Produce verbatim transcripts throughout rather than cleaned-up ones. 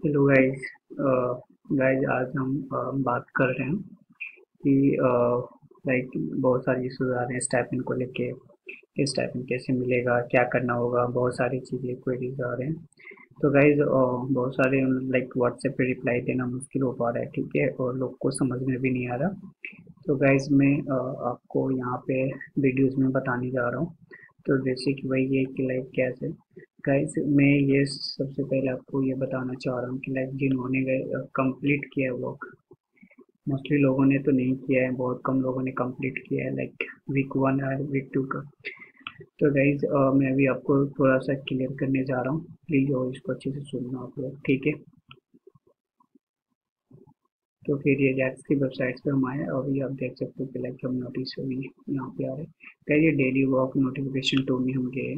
Hello guys. Guys आज हम अ, बात कर रहे हैं कि लाइक बहुत सारी इश्यूज आ रहे हैं स्टाइपेंड को लेके। कि स्टाइपेंड कैसे मिलेगा, क्या करना होगा, बहुत सारी चीज़ें क्वेरीज आ रहे हैं। तो गाइस बहुत सारे लाइक व्हाट्सएप पे रिप्लाई देना मुश्किल हो पा रहा है, ठीक है, और लोग को समझ में भी नहीं आ रहा। तो गाइस मैं अ, आपको यहाँ पे वीडियोस में बताने जा रहा हूँ। तो बेसिक वही है कि लाइक कैसे गाइस मैं ये सबसे पहले आपको ये बताना चाह रहा हूँ कि लाइक जिन्होंने गए कंप्लीट किया है वर्क, मोस्टली लोगों ने तो नहीं किया है, बहुत कम लोगों ने कंप्लीट किया है लाइक वीक वन और वीक टू का। तो गाइज मैं अभी आपको थोड़ा सा क्लियर करने जा रहा हूँ, प्लीज़ और इसको अच्छे से सुनना आप लोग, ठीक है। तो फिर ये जैक्स की वेबसाइट्स पे हम आए और ये आप देख सकते हो कि लाइक हम नोटिस अभी यहाँ पे आ रहे हैं। ये डेली वर्क नोटिफिकेशन टू में हम गए हैं।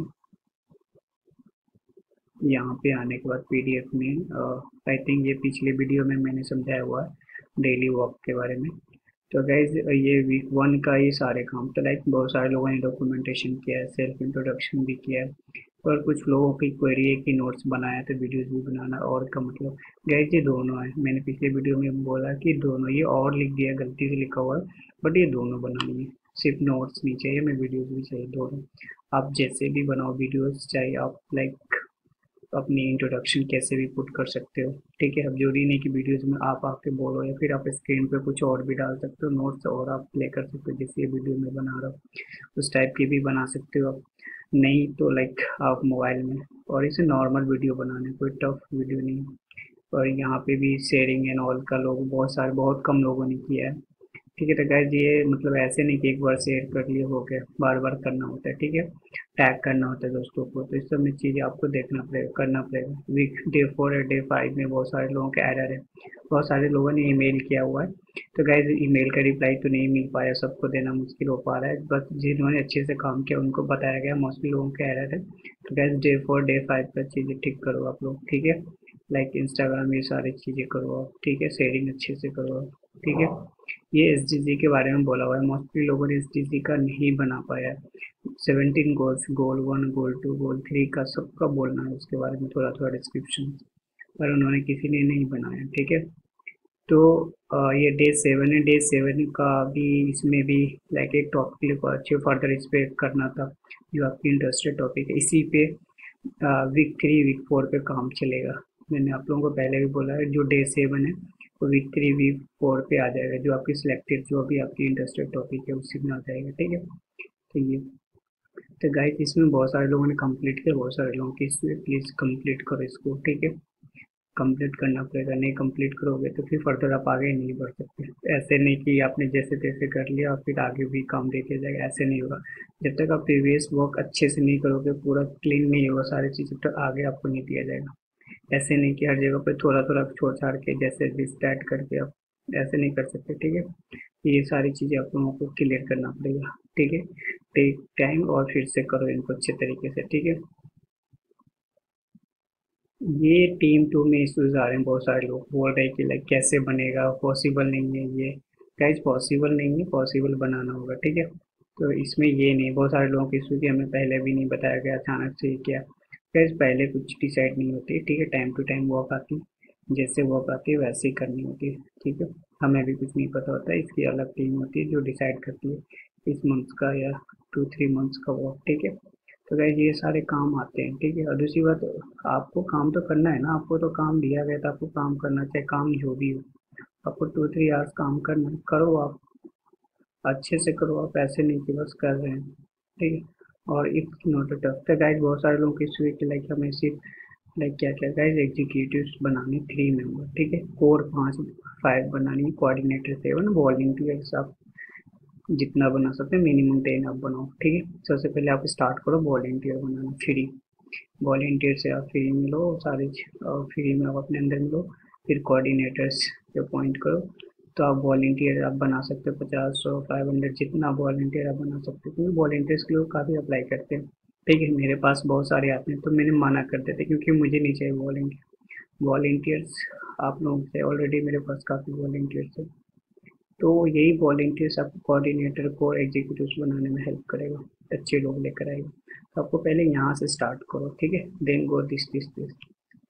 यहाँ पे आने के बाद पीडीएफ में आई थिंक ये पिछले वीडियो में मैंने समझाया हुआ है डेली वर्क के बारे में। तो गाइज ये वीक वन का ये सारे काम तो लाइक बहुत सारे लोगों ने डॉक्यूमेंटेशन किया है, सेल्फ इंट्रोडक्शन भी किया है, और कुछ लोगों की क्वेरी है कि नोट्स बनाया तो वीडियोस भी बनाना और का मतलब। गाइज ये दोनों है, मैंने पिछले वीडियो में बोला कि दोनों, ये और लिख दिया गलती से लिखा हुआ है, बट ये दोनों बनानी है। सिर्फ नोट्स नहीं चाहिए, हमें वीडियोस भी चाहिए, दोनों। आप जैसे भी बनाओ वीडियोस, चाहे आप लाइक अपनी इंट्रोडक्शन कैसे भी पुट कर सकते हो, ठीक है। अब जरूरी नहीं कि वीडियोस में आप आके बोलो, या फिर आप स्क्रीन पे कुछ और भी डाल सकते हो नोट्स, और आप प्ले कर सकते हो जैसे ये वीडियो में बना रहा हूँ उस टाइप की भी बना सकते हो आप। नहीं तो लाइक आप मोबाइल में, और इसे नॉर्मल वीडियो बनाना है, कोई टफ वीडियो नहीं। और यहाँ पे भी शेयरिंग एंड ऑल का लोग बहुत सारे, बहुत कम लोगों ने किया है, ठीक है। तो गाइस ये मतलब ऐसे नहीं कि एक बार शेयर कर लिए हो गया, बार बार करना होता है, ठीक है। टैग करना होता है दोस्तों को, तो इस सब में चीज़ें आपको देखना पड़ेगा, करना पड़ेगा। वीक डे फोर और डे फाइव में बहुत सारे लोगों के एरर है, बहुत सारे लोगों ने ईमेल किया हुआ है। तो गाइस ईमेल का रिप्लाई तो नहीं मिल पाया, सबको देना मुश्किल हो पा रहा है, बस जिन्होंने अच्छे से काम किया उनको बताया गया, मोस्टली लोगों के एरर है। तो guys day four day five पर चीज़ें ठीक करो आप लोग, ठीक है। लाइक इंस्टाग्राम ये सारी चीज़ें करो आप, ठीक है, शेयरिंग अच्छे से करो आप, ठीक है। ये एसडीजी के बारे में बोला हुआ है, मोस्टली लोगों ने एसडीजी का नहीं बना पाया है। Seventeen goals, goal one, goal two, goal three का सबका बोलना है, उसके बारे में थोड़ा थोड़ा डिस्क्रिप्शन, पर उन्होंने किसी ने नहीं बनाया, ठीक है। तो अ, ये डे सेवन है, डे सेवन का भी इसमें भी लाइक एक टॉपिक को अच्छे फर्दर इस पे करना था, जो आपकी इंटरेस्टेड टॉपिक है, इसी पे वीक थ्री वीक फोर पे काम चलेगा। मैंने आप लोगों को पहले भी बोला है, जो डे सेवन है वो वीक थ्री वीक फोर पे आ जाएगा, जो आपकी सिलेक्टेड, जो भी आपकी इंटरेस्टेड टॉपिक है उसी में आ जाएगा, ठीक है। तो ये, तो गाइस इसमें बहुत सारे लोगों ने कंप्लीट किया, बहुत सारे लोगों की, प्लीज़ कंप्लीट करो इसको, ठीक है। कंप्लीट करना पड़ेगा, नहीं कंप्लीट करोगे तो फिर फर्दर आप आगे नहीं बढ़ सकते। ऐसे नहीं कि आपने जैसे तैसे कर लिया और फिर आगे भी काम दे दिया जाएगा, ऐसे नहीं होगा। जब तक आप प्रीवियस वर्क अच्छे से नहीं करोगे, पूरा क्लीन नहीं होगा सारी चीज़, तब तक आगे आपको नहीं दिया जाएगा। ऐसे नहीं कि हर जगह पे थोड़ा थोड़ा छोड़ छाड़ के जैसे भी स्टार्ट करके आप ऐसे नहीं कर सकते, ठीक है। ये सारी चीज़ें आप लोगों को क्लियर करना पड़ेगा, ठीक है। टेक टाइम और फिर से करो इनको अच्छे तरीके से, ठीक है। ये टीम टू में इश्यूज आ रहे हैं, बहुत सारे लोग बोल रहे हैं कि लाइक कैसे बनेगा, पॉसिबल नहीं है ये। गाइस पॉसिबल नहीं है, पॉसिबल बनाना होगा, ठीक है। तो इसमें ये नहीं, बहुत सारे लोगों की इशू की हमें पहले भी नहीं बताया गया, अचानक से ये क्या। गाइस पहले कुछ डिसाइड नहीं होती, ठीक है, टाइम टू टाइम वर्क आती, जैसे वर्क आती है वैसे ही करनी होती है, ठीक है। हमें भी कुछ नहीं पता होता है, इसकी अलग टीम होती है जो डिसाइड करती है इस मंथ का या टू थ्री मंथ्स का वर्क, ठीक है। तो गाइस ये सारे काम आते हैं, ठीक है। और दूसरी बात, आपको काम तो करना है ना, आपको तो काम दिया गया था, आपको काम करना चाहिए, काम जो भी हो आपको टू थ्री आवर्स काम करना है, करो आप, अच्छे से करो आप, ऐसे नहीं कि बस कर रहे हैं, ठीक है। और इट्स नॉट अ टफ। तो गाइस बहुत सारे लोगों की स्वीट लाइक हमें सिर्फ लाइक क्या क्या गाइस एग्जीक्यूटिव्स बनाने थ्री मेंबर, ठीक है, कोर पाँच, फाइव बनानी, कोऑर्डिनेटर सेवन, वॉलंटियर्स आप जितना बना सकते हैं मिनिमम टेन आप बनाओ, ठीक है। सबसे पहले आप स्टार्ट करो वॉलंटियर बनाना, फ्री वॉलंटियर से आप फ्री में लो सारी, और फ्री में आप अपने अंदर में लो। फिर कोऑर्डिनेटर्स पे पॉइंट करो, तो आप वॉलंटियर आप बना सकते हो, पचास, सौ, फाइव हंड्रेड, जितना वॉलंटियर आप बना सकते हो, क्योंकि वॉलंटियर्स के लोग काफ़ी अप्लाई करते हैं, ठीक है। मेरे पास बहुत सारे आते हैं, तो मैंने मना कर देते क्योंकि मुझे नहीं चाहिए वॉलंटियर। वॉलंटियर्स आप लोगों से ऑलरेडी मेरे पास काफ़ी वॉलंटियर्स है, तो यही वॉलंटियर्स आपको कोऑर्डिनेटर को एग्जीक्यूटिव्स बनाने में हेल्प करेगा, अच्छे लोग लेकर आएगा। तो आपको पहले यहाँ से स्टार्ट करो, ठीक है, then go this this this,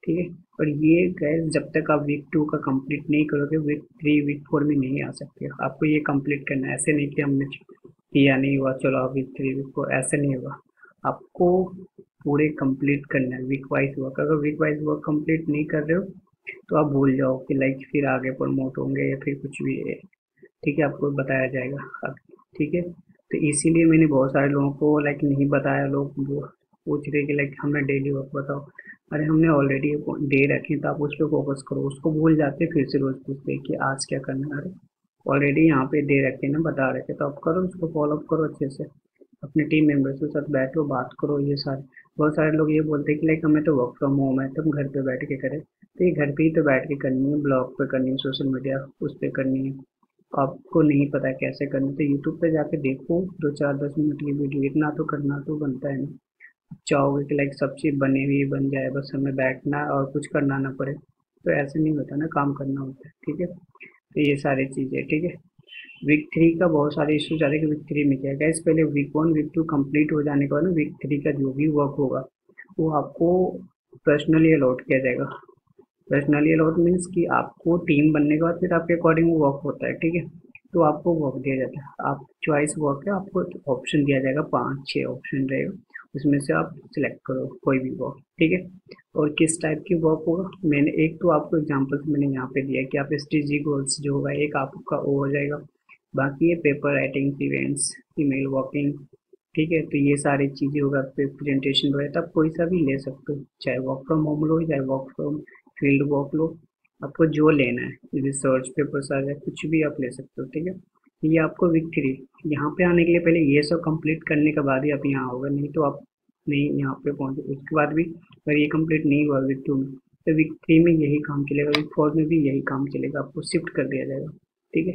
ठीक है। और ये गैस जब तक आप वीक टू का कंप्लीट नहीं करोगे वीक थ्री वीक फोर में नहीं आ सकते। आपको ये कंप्लीट करना है, ऐसे नहीं कि हमने किया नहीं हुआ चलो आप वीक थ्री वीक फोर, ऐसे नहीं होगा। आपको पूरे कंप्लीट करना है वीक वाइज वर्क। अगर वीक वाइज वर्क कंप्लीट नहीं कर रहे हो तो आप भूल जाओ कि लाइक फिर आगे प्रमोट होंगे या फिर कुछ भी है। ठीक है, आपको बताया जाएगा अब। ठीक है, तो इसीलिए मैंने बहुत सारे लोगों को लाइक नहीं बताया। लोग वो पूछ रहे कि लाइक हमें डेली वर्क बताओ। अरे हमने ऑलरेडी डे रखे तो आप उस पर फोकस करो, उसको भूल जाते फिर से रोज पूछते हैं कि आज क्या करना है। अरे ऑलरेडी यहाँ पे दे रखे ना, बता रखे तो आप करो, उसको फॉलो अप करो अच्छे से। अपने टीम मेंबर्स के साथ बैठो, बात करो। ये सारे बहुत सारे लोग ये बोलते हैं कि लाइक हमें तो वर्क फ्रॉम होम है, तुम घर पे बैठ के करें। तो ये घर पे ही तो बैठ के करनी है, ब्लॉग पे करनी है, सोशल मीडिया उस पर करनी है। आपको नहीं पता कैसे करना तो यूट्यूब पे जाके देखो, दो चार दस मिनट की वीडियो, इतना तो करना तो बनता है ना। चाहोगे कि लाइक सब चीज़ बनी हुई बन जाए, बस हमें बैठना और कुछ करना ना पड़े, तो ऐसे नहीं होता ना, काम करना होता है। ठीक है, तो ये सारी चीज़ें। ठीक है, वीक थ्री का बहुत सारे इश्यूज आ रहे हैं कि वीक थ्री में क्या है। इस पहले week one week two complete हो जाने के बाद ना वीक थ्री का जो भी वर्क होगा वो आपको पर्सनली अलॉट किया जाएगा। पर्सनली अलॉट मीन्स कि आपको टीम बनने के बाद फिर आपके अकॉर्डिंग वो वर्क होता है। ठीक है, तो आपको वर्क दिया जाता है, आप चॉइस वर्क है, आपको ऑप्शन दिया जाएगा, पाँच छः ऑप्शन रहेगा, उसमें से आप सिलेक्ट करो कोई भी वर्क। ठीक है, और किस टाइप की वर्क होगा, मैंने एक तो आपको एग्जांपल्स मैंने यहाँ पे दिया कि आप एस टी जी गोल्स जो होगा एक आपका वो हो जाएगा। बाकी ये paper writing, events, email working. ठीक है, तो ये सारी चीज़ें होगा, प्रेजेंटेशन वगैरह तो आप कोई सा भी ले सकते हो, चाहे वर्क फ्रॉम होम लो चाहे वर्क फ्रॉम फील्ड वर्क लो, आपको जो लेना है, रिसर्च पेपर्स आ जाए कुछ भी आप ले सकते हो। ठीक है, ये आपको वीक थ्री यहाँ पे आने के लिए पहले ये सब कंप्लीट करने के बाद ही आप यहाँ होगा, नहीं तो आप नहीं यहाँ पे पहुँचे। उसके बाद भी अगर ये कंप्लीट नहीं हुआ वीक टू में तो वीक थ्री में यही काम चलेगा, वीक फोर में भी यही काम चलेगा, आपको शिफ्ट कर दिया जाएगा। ठीक है,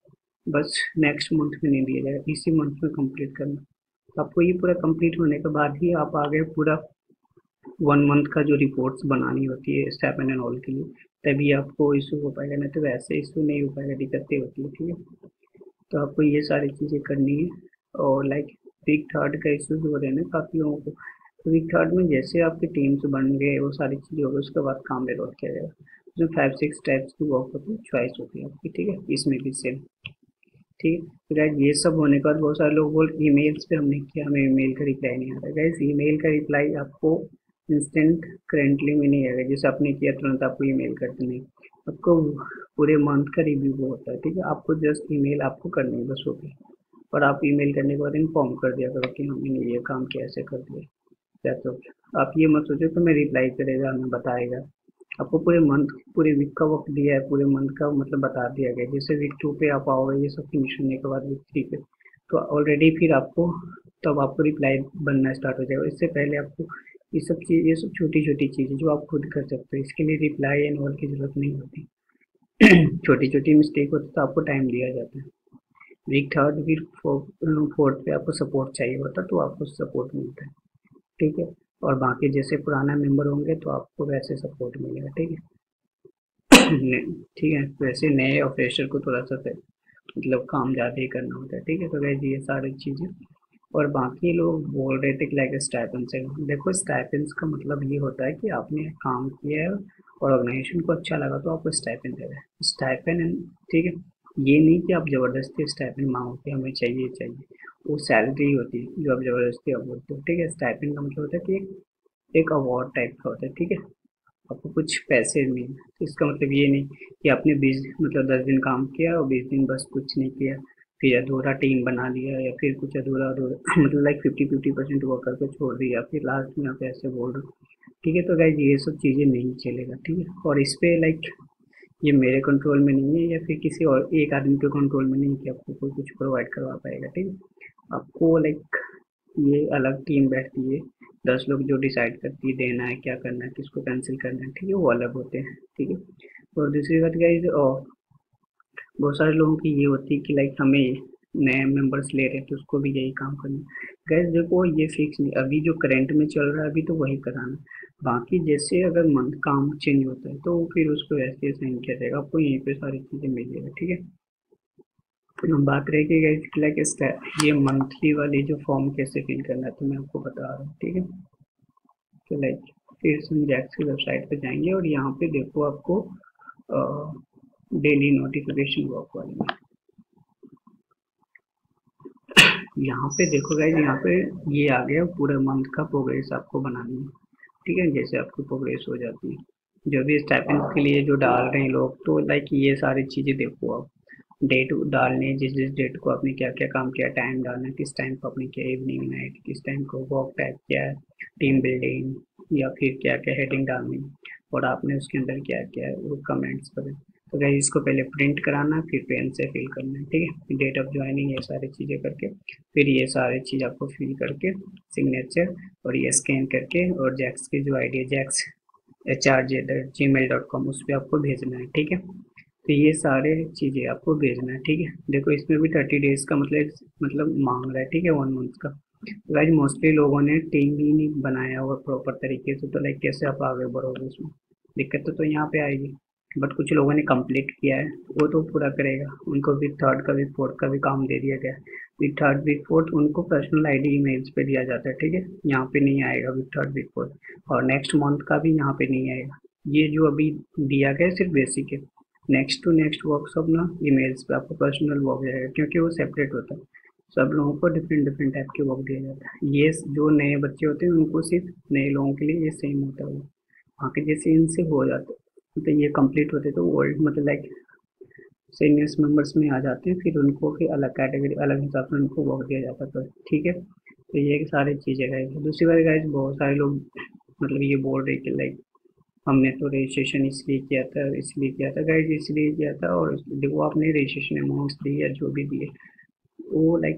बस नेक्स्ट मंथ में नहीं दिया जाएगा, इसी मंथ में कंप्लीट करना। तो आपको ये पूरा कंप्लीट होने के बाद ही आप आगे पूरा वन मंथ का जो रिपोर्ट्स बनानी होती है स्टेपन एंड ऑल के लिए, तभी आपको इशू हो पाएगा, नहीं तो वैसे इशू नहीं हो पाएगा, दिक्कतें होती है। ठीक है, तो आपको ये सारी चीज़ें करनी है। और लाइक वीक थर्ड का इशूज हो रहे हैं ना काफ़ी लोगों को, तो वीक थर्ड में जैसे आपके टीम्स बन गए वो सारी चीज़ें हो गई, उसके बाद काम में रोक किया जाएगा। उसमें फाइव सिक्स टाइप्स की वर्क होती है, चॉइस होती है आपकी। ठीक है, इसमें भी सेम। ठीक है, तो गाइस ये सब होने के बाद बहुत सारे लोग बोल ईमेल्स पे हमने किया, हमें ईमेल का रिप्लाई नहीं आता। गाइस ईमेल का रिप्लाई आपको इंस्टेंट करेंटली में नहीं आएगा, जैसे आपने किया तुरंत आपको ईमेल करते नहीं, आपको पूरे मंथ का रिव्यू होता है। ठीक है, आपको जस्ट ईमेल आपको करनी है बस, हो गई। और आप ईमेल करने के बाद इन्फॉर्म कर दिया करो कि हमने ये काम कैसे कर दिया। That's all. आप ये मत सोचो कि मैं रिप्लाई करेगा हमें बताएगा, आपको पूरे मंथ पूरे वीक का वक्त दिया है, पूरे मंथ का मतलब बता दिया गया। जैसे वीक टू पे आप आओगे ये सब फिनिश होने के बाद वीक थ्री पे, तो ऑलरेडी फिर आपको तब आपको रिप्लाई बनना स्टार्ट हो जाएगा। इससे पहले आपको ये सब चीज़ ये सब छोटी छोटी चीज़ें जो आप खुद कर सकते हो, इसके लिए रिप्लाई एंड ऑल की जरूरत नहीं होती। छोटी छोटी मिस्टेक होती तो आपको टाइम दिया जाता है। वीक थर्ड वीक फोर्थ पे आपको सपोर्ट चाहिए होता तो आपको सपोर्ट मिलता है। ठीक है, और बाकी जैसे पुराना मेंबर होंगे तो आपको वैसे सपोर्ट मिलेगा। ठीक है, ठीक है, वैसे नए और फ्रेशर को थोड़ा सा फिर मतलब काम ज़्यादा ही करना होता है। ठीक है, तो वैसे ये सारी चीज़ें। और बाकी लोग बोल रहे थे कि लाइक स्टाइपेंड से, देखो स्टाइपेंड्स का मतलब ये होता है कि आपने काम किया है और ऑर्गेनाइजेशन को अच्छा लगा तो आपको स्टाइपेंड दे रहा है, स्टाइपेंड। ठीक है, ये नहीं कि आप ज़बरदस्ती स्टाइपेंड मांगो कि हमें चाहिए चाहिए, वो सैलरी होती है जो आप ज़बरदस्ती आप बोलते हो। ठीक है, स्टाइपेंड का मतलब होता है कि एक एक अवार्ड टाइप का होता है। ठीक है, आपको कुछ पैसे मिले, तो इसका मतलब ये नहीं कि आपने बीस मतलब दस दिन काम किया और बीस दिन बस कुछ नहीं किया, फिर अधूरा टीम बना लिया या फिर कुछ अधूरा अधूरा मतलब like fifty fifty percent work करके छोड़ दिया, फिर लास्ट में आप ऐसे बोल रहे हो। ठीक है, तो गाइज ये सब चीज़ें नहीं चलेगा। ठीक है, और इस पे लाइक ये मेरे कंट्रोल में नहीं है या फिर किसी और एक आदमी के कंट्रोल में नहीं है कि आपको कोई कुछ प्रोवाइड करवा पाएगा। ठीक है, आपको लाइक ये अलग टीम बैठती है, दस लोग जो डिसाइड करती है देना है क्या करना है किसको कैंसिल करना है। ठीक है, वो अलग होते हैं। ठीक है, और दूसरी बात गाइज, बहुत सारे लोगों की ये होती है कि लाइक हमें नए मेंबर्स ले रहे हैं तो उसको भी यही काम करना है। गैस देखो ये फिक्स नहीं, अभी जो करंट में चल रहा है अभी तो वही कराना। बाकी जैसे अगर मंथ काम चेंज होता है तो फिर उसको वैसे साइन किया जाएगा, आपको यहीं पे सारी चीज़ें मिल जाएगा। ठीक है, फिर हम बात रहेगी गैस लाइक ये मंथली वाली जो फॉर्म कैसे फिल करना है, तो मैं आपको बता रहा हूँ। ठीक है, तो लाइक फिर से हम जैक्स की वेबसाइट पे जाएंगे और यहाँ पे देखो आपको डेली नोटिफिकेशन वर्क वाले में यहाँ पे देखो गाइज, यहाँ पे ये आ गया पूरे मंथ का प्रोग्रेस आपको बनानी है। ठीक है, जैसे आपकी प्रोग्रेस हो जाती है जो भी स्टाइपेंड के लिए जो डाल रहे हैं लोग, तो लाइक ये सारी चीज़ें देखो आप, डेट डालने, जिस जिस डेट को आपने क्या क्या काम किया, टाइम डालना, किस टाइम को आपने किया, इवनिंग नाइट, किस टाइम को वर्क टाइप किया है, टीम बिल्डिंग, या फिर क्या क्या हेडिंग डालनी, और आपने उसके अंदर क्या क्या है वो कमेंट्स करें। तो गाइस इसको पहले प्रिंट कराना, फिर पेन से फिल करना है। ठीक है, डेट ऑफ ज्वाइनिंग, ये सारी चीज़ें करके फिर ये सारी चीज़ आपको फिल करके सिग्नेचर और ये स्कैन करके और जैक्स की जो आई डी है, Jacks H R J G mail dot com, उस पर आपको भेजना है। ठीक है, तो ये सारे चीज़ें आपको भेजना है। ठीक है, देखो इसमें भी थर्टी डेज का मतलब मतलब मांग रहा है। ठीक है, वन मंथ का। गाइस मोस्टली लोगों ने टीम ही नहीं बनाया हुआ प्रॉपर तरीके से, तो लाइक कैसे आप आगे बढ़ोगे उसमें, दिक्कत तो, तो यहाँ पे आएगी। बट कुछ लोगों ने कंप्लीट किया है, वो तो पूरा करेगा, उनको वीक थर्ड का वीक फोर्थ का भी काम दे दिया गया है। वीक थर्ड वीक फोर्थ उनको पर्सनल आई डी ईमेल्स पे दिया जाता है। ठीक है, यहाँ पे नहीं आएगा वीक थर्ड वीक फोर्थ, और नेक्स्ट मंथ का भी यहाँ पे नहीं आएगा। ये जो अभी दिया गया है सिर्फ बेसिक है। नेक्स्ट टू नेक्स्ट वर्कशॉप ना ईमेल्स पे आपको पर्सनल वर्क जाएगा, क्योंकि वो सेपरेट होता है। सब लोगों को डिफरेंट डिफरेंट टाइप के वर्क दिया जाता है। ये जो नए बच्चे होते हैं उनको सिर्फ नए लोगों के लिए ये सेम होता है, वो वहाँ के जैसे इनसे हो जाते हैं, मतलब ये कंप्लीट होते तो ओल्ड मतलब लाइक सीनियर्स मेंबर्स में आ जाते हैं, फिर उनको फिर अलग कैटेगरी अलग हिसाब से उनको वर्क दिया जाता है। ठीक है, तो ये सारी चीज़ें गाइस। दूसरी बात गाइस, बहुत सारे लोग मतलब ये बोल रहे कि लाइक हमने तो रजिस्ट्रेशन इसलिए किया था इसलिए किया था गाइस, इसलिए किया था, और देखो आपने रजिस्ट्रेशन अमाउंट्स दिए या जो भी दिए, वो लाइक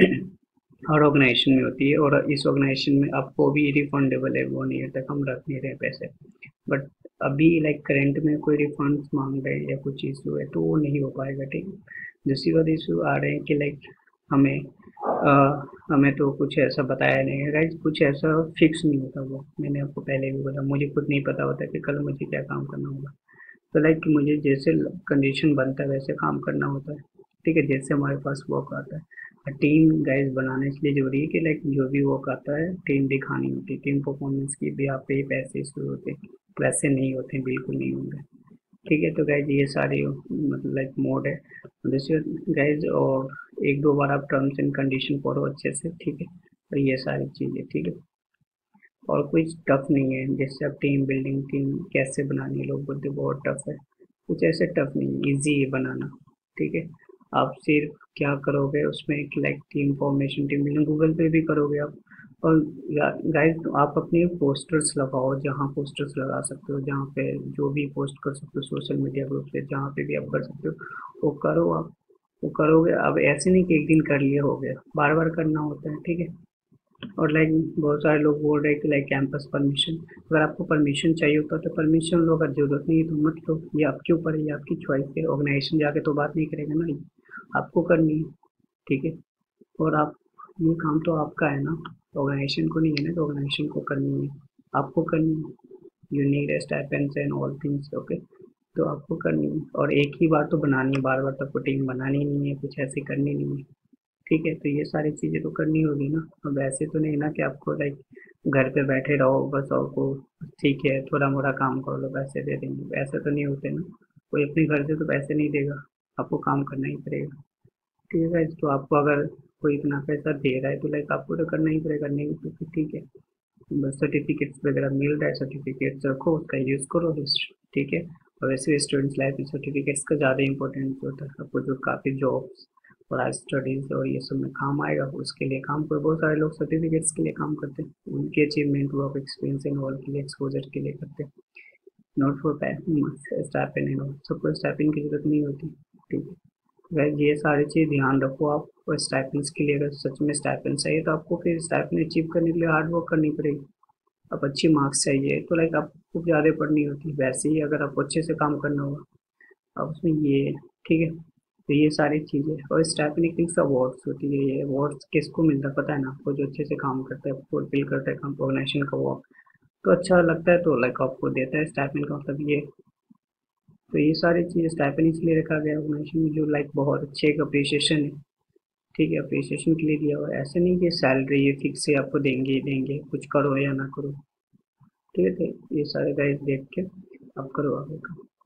हर ऑर्गेनाइजेशन में होती है, और इस ऑर्गेनाइजेशन में आपको भी रिफंडेबल है, वो नहीं है तक हम रख नहीं रहे पैसे। बट अभी लाइक करंट में कोई रिफंड मांग रहे हैं या कुछ इशू है तो वो नहीं हो पाएगा। ठीक है, दूसरी बात इशू आ रहे हैं कि लाइक हमें अ, हमें तो कुछ ऐसा बताया नहीं है गाइज, कुछ ऐसा फिक्स नहीं होता। वो मैंने आपको पहले भी बोला, मुझे खुद नहीं पता होता कि कल मुझे क्या काम करना होगा। तो लाइक मुझे जैसे कंडीशन बनता है वैसे काम करना होता है। ठीक है, जैसे हमारे पास वर्क आता है, टीम गाइज बनाना इसलिए जरूरी है कि लाइक जो भी वर्क आता है टीम दिखानी होती है, टीम परफॉर्मेंस की भी आप पे ही पैसे शुरू होते हैं, वैसे नहीं होते, बिल्कुल नहीं होंगे। ठीक है, तो गाइज ये सारी मतलब लाइक मोड है जैसे गाइज, और एक दो बार आप टर्म्स एंड कंडीशन पढ़ो अच्छे से। ठीक है, तो ये सारी चीज़ें ठीक है, और कुछ टफ नहीं है। जैसे अब टीम बिल्डिंग टीम कैसे बनानी है, लोग बोलते बहुत टफ है, कुछ ऐसे टफ नहीं है, ईजी है बनाना। ठीक है, आप सिर्फ क्या करोगे उसमें कि like team formation team building Google पे भी करोगे आप, और गाइस आप अपने पोस्टर्स लगाओ, जहाँ पोस्टर्स लगा सकते हो, जहाँ पे जो भी पोस्ट कर सकते हो सोशल मीडिया ग्रुप पे, जहाँ पे भी आप कर सकते हो वो करो आप, वो करोगे। अब ऐसे नहीं कि एक दिन कर लिए हो गया, बार बार करना होता है। ठीक है, और लाइक बहुत सारे लोग बोल रहे हैं कि लाइक कैंपस परमिशन, अगर आपको परमिशन चाहिए होता है तो परमिशन लो, अगर जरूरत नहीं है तो मत लो, ये आपके ऊपर है, ये आपकी चॉइस है। ऑर्गेनाइजेशन जाके तो बात नहीं करेगा ना, ये आपको करनी है। ठीक है, और आप, ये काम तो आपका है ना, ऑर्गेनाइजेशन को नहीं है ना, तो ऑर्गेनाइजेशन को करनी है, आपको करनी है। You need stipends and all things. Okay, तो आपको करनी है, और एक ही बार तो बनानी है, बार बार तो आपको टीम बनानी नहीं है, कुछ ऐसे करनी नहीं है। ठीक है, तो ये सारी चीज़ें तो करनी होगी ना। अब ऐसे तो नहीं ना कि आपको लाइक घर पे बैठे रहो बस, और को ठीक है थोड़ा मोड़ा काम कर लो पैसे दे देंगे, ऐसे तो नहीं होते ना। कोई अपने घर से तो पैसे नहीं देगा, आपको काम करना ही पड़ेगा। ठीक है, तो आपको अगर कोई इतना पैसा दे रहा है तो लाइक आपको तो करना ही पड़ेगा, नहीं तो फिर ठीक है, बस सर्टिफिकेट्स वगैरह मिल रहा है, सर्टिफिकेट्स रखो, उसका यूज़ करो। ठीक है, और वैसे भी स्टूडेंट्स लाइफ में सर्टिफिकेट्स का ज़्यादा इंपॉर्टेंस होता है, आपको जो काफ़ी जॉब्स और आज स्टडीज़ और ये सब में काम आएगा, उसके लिए काम करो। बहुत सारे लोग सर्टिफिकेट्स के लिए काम करते हैं, उनके achievement work experience and all के लिए, एक्सपोजर के लिए करते हैं, not for stipend and all. सबको स्टाइपेंड की जरूरत नहीं होती। ठीक है, वह ये सारी चीज़ ध्यान रखो आप। और स्टाइपेंड्स के लिए अगर सच में स्टाइपेंड चाहिए तो आपको फिर स्टाइपेंड अचीव करने के लिए हार्ड वर्क करनी पड़ेगी। अब अच्छी मार्क्स चाहिए तो लाइक आपको ज़्यादा पढ़नी होती है, वैसे ही अगर आपको अच्छे से काम करना होगा अब उसमें ये है। ठीक है, तो ये सारी चीज़ें, और स्टाइपेंड एक फिक्स अवार्ड्स होती है। ये अवार्ड्स किसको मिलता है पता है ना आपको, जो अच्छे से काम करता है, फुलफिल करता है काम, ऑर्गेनाइजेशन का वर्क तो अच्छा लगता है, तो लाइक आपको देता है स्टाइपेंड का मतलब ये। तो ये सारी चीज़ें स्टाइपेंड इसलिए रखा गया ऑर्गेनाइजेशन में, जो लाइक बहुत अच्छे एक अप्रिसिएशन है। ठीक है, अप्रिसिएशन के लिए दिया हुआ है, ऐसे नहीं कि सैलरी ये फिक्स है आपको देंगे ही देंगे, कुछ करो या ना करो। ठीक है, तो ये सारे गाइस देख के आप करो आगे का।